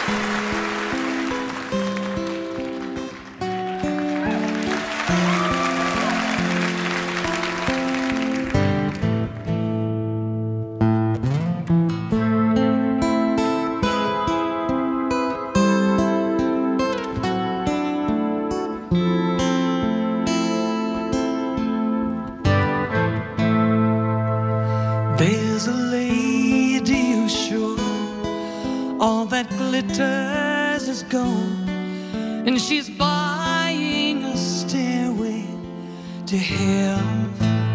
There's a lady who's sure all that glitters is gold, and she's buying a stairway to heaven.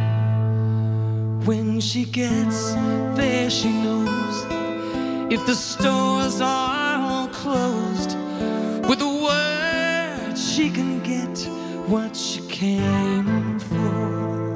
When she gets there, she knows if the stores are all closed, with a word she can get what she came for.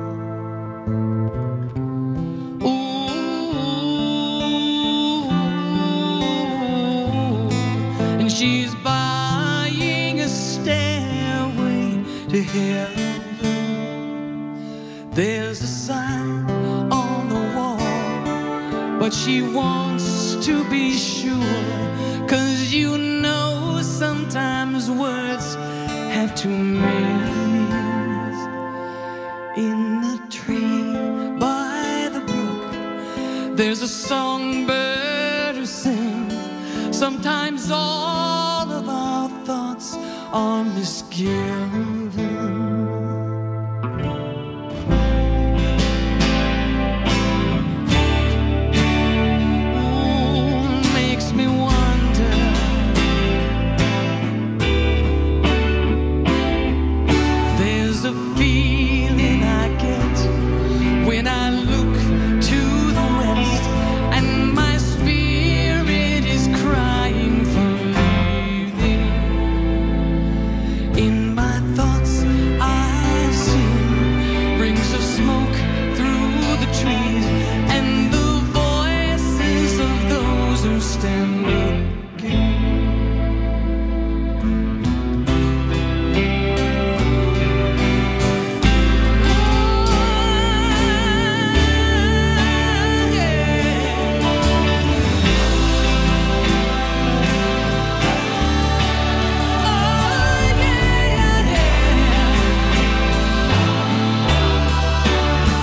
She's buying a stairway to heaven. There's a sign on the wall, but she wants to be sure, 'cause you know sometimes words have two meanings. In the tree by the brook, there's a songbird who sings. Sometimes all of our thoughts are misgiven. Makes me wonder. There's a feeling I get when I look to the west, and my spirit is crying for leaving. In my thoughts I see rings of smoke through the trees, and the voices of those who stand looking.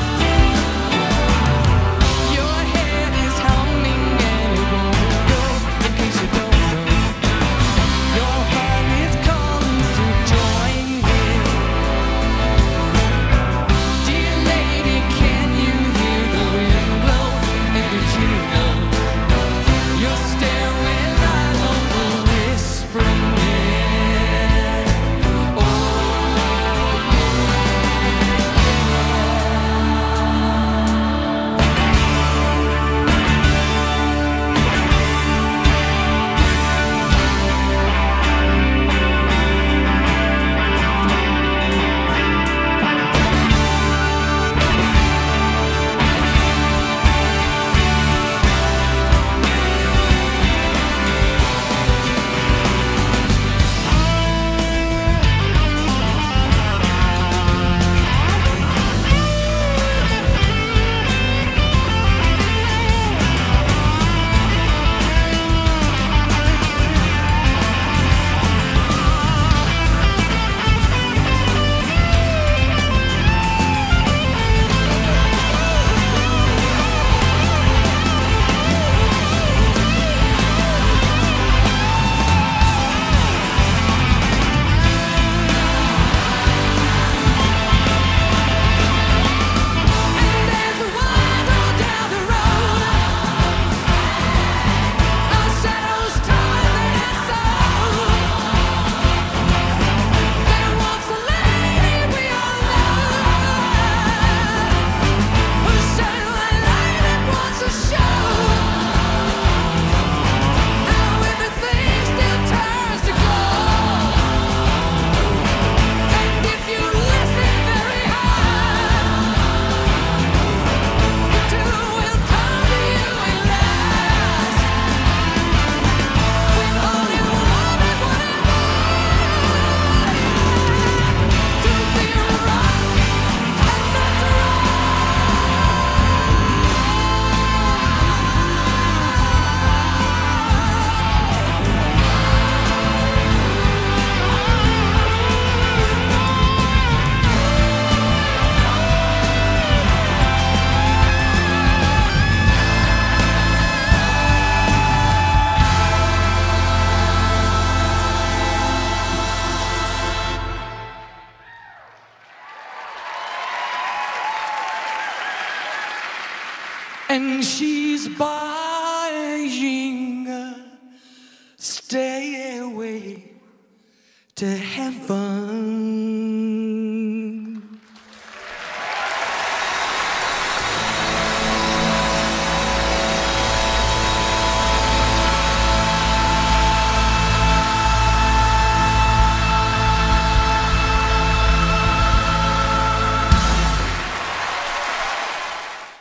Your head is humming and it won't go. she's buying a stairway to heaven.